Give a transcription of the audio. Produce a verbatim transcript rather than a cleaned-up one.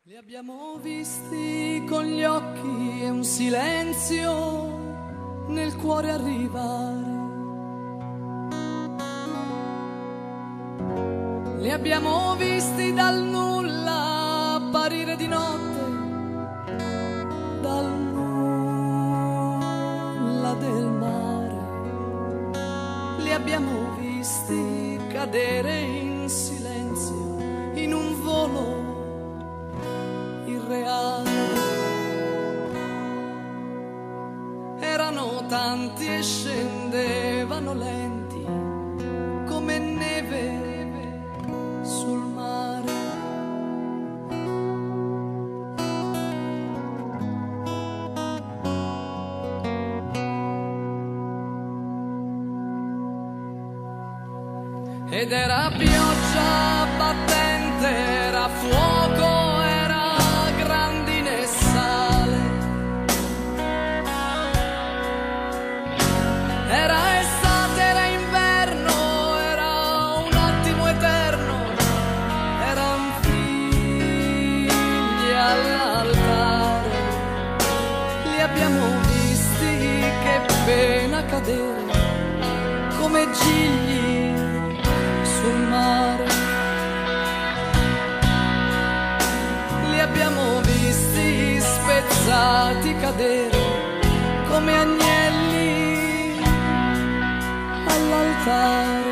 Li abbiamo visti con gli occhi e un silenzio nel cuore arrivare. Li abbiamo visti dal nulla apparire di notte, dal nulla del mare. Li abbiamo visti cadere in silenzio in un volo irreale. Erano tanti e scendevano lenti come neve sul mare. Ed era pioggia battente, era fuoco, era grandine e sale. Era estate, era inverno, era un attimo eterno, eran figli all'altare. Li abbiamo visti che pena cadere come gigli sul mare. Li abbiamo visti spezzati cadere come agnelli all'altare.